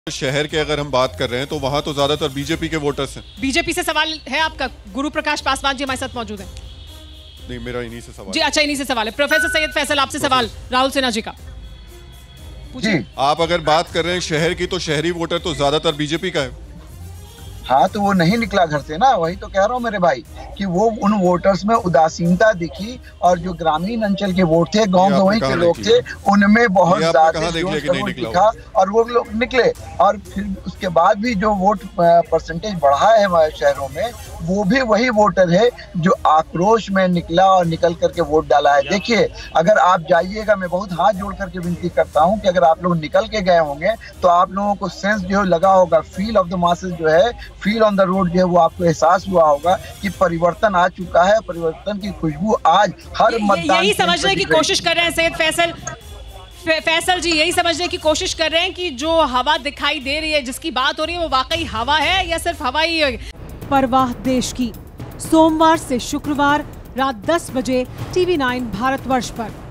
शहर के अगर हम बात कर रहे हैं तो वहां तो ज्यादातर बीजेपी के वोटर्स हैं। बीजेपी से सवाल है आपका? गुरु प्रकाश पासवान जी हमारे साथ मौजूद हैं। नहीं, मेरा इन्हीं से सवाल जी। अच्छा, इन्हीं से सवाल है। प्रोफेसर सैयद फैसल, आपसे सवाल राहुल सिन्हा जी का पूछिए। आप अगर बात कर रहे हैं शहर की, तो शहरी वोटर तो ज्यादातर बीजेपी का है। हाँ, तो वो नहीं निकला घर से ना, वही तो कह रहा हूँ मेरे भाई कि वो उन वोटर्स में उदासीनता दिखी और जो ग्रामीण अंचल के वोट थे, गांव गंवई के लोग थे, उनमें बहुत ज्यादा दिखा और वो लोग निकले। और फिर उसके बाद भी जो वोट परसेंटेज बढ़ा है हमारे शहरों में, वो भी वही वोटर है जो आक्रोश में निकला और निकल करके वोट डाला है। देखिए, अगर आप जाइएगा, मैं बहुत हाथ जोड़ करके विनती करता हूँ कि अगर आप लोग निकल के गए होंगे तो आप लोगों को सेंस जो लगा होगा, फील ऑफ द मासेस जो है, फील ऑन द रोड जो है, वो आपको एहसास हुआ होगा कि परिवर्तन आ चुका है। परिवर्तन की खुशबू आज हर मतदान यही समझने की कोशिश कर रहे हैं सैयद फैसल जी, यही समझने की कोशिश कर रहे हैं कि जो हवा दिखाई दे रही है, जिसकी बात हो रही है, वो वाकई हवा है या सिर्फ हवा ही है? परवाह देश की, सोमवार से शुक्रवार रात 10 बजे TV9 भारतवर्ष पर।